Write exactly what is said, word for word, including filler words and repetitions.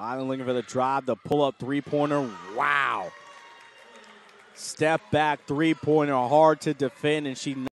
Highland looking for the drive, the pull-up three-pointer. Wow. Step back three-pointer, hard to defend, and she